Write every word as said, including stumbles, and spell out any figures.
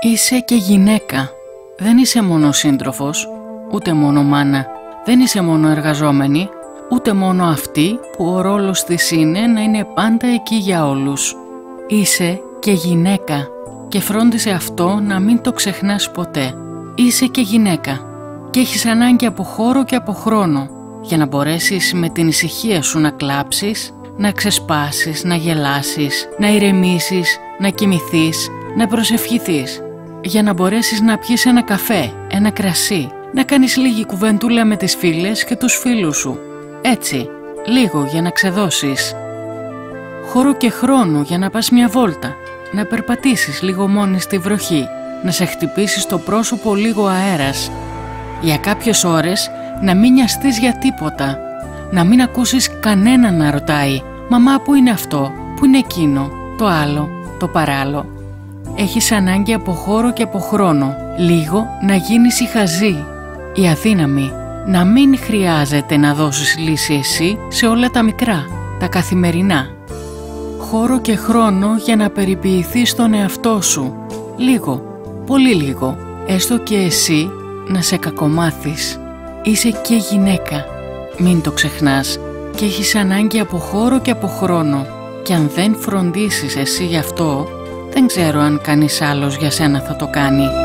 Είσαι και γυναίκα. Δεν είσαι μόνο σύντροφος, ούτε μόνο μάνα. Δεν είσαι μόνο εργαζόμενη, ούτε μόνο αυτή που ο ρόλος της είναι να είναι πάντα εκεί για όλους. Είσαι και γυναίκα και φρόντισε αυτό να μην το ξεχνάς ποτέ. Είσαι και γυναίκα και έχεις ανάγκη από χώρο και από χρόνο για να μπορέσεις με την ησυχία σου να κλάψεις, να ξεσπάσεις, να γελάσεις, να ηρεμήσεις, να κοιμηθείς, να προσευχηθείς. Για να μπορέσεις να πιεις ένα καφέ, ένα κρασί, να κάνεις λίγη κουβεντούλα με τις φίλες και τους φίλους σου. Έτσι, λίγο για να ξεδώσεις. Χώρο και χρόνο για να πας μια βόλτα, να περπατήσεις λίγο μόνη στη βροχή, να σε χτυπήσει στο πρόσωπο λίγο αέρας. Για κάποιες ώρες να μην νοιαστείς για τίποτα, να μην ακούσεις κανέναν να ρωτάει «Μαμά, πού είναι αυτό, πού είναι εκείνο, το άλλο, το παράλλο». Έχεις ανάγκη από χώρο και από χρόνο, λίγο να γίνεις η χαζή, η αδύναμη, να μην χρειάζεται να δώσεις λύση εσύ σε όλα τα μικρά, τα καθημερινά. Χώρο και χρόνο για να περιποιηθείς τον εαυτό σου, λίγο, πολύ λίγο, έστω και εσύ να σε κακομάθεις. Είσαι και γυναίκα, μην το ξεχνάς, και έχεις ανάγκη από χώρο και από χρόνο. Και αν δεν φροντίσεις εσύ γι' αυτό, δεν ξέρω αν κανείς άλλος για σένα θα το κάνει.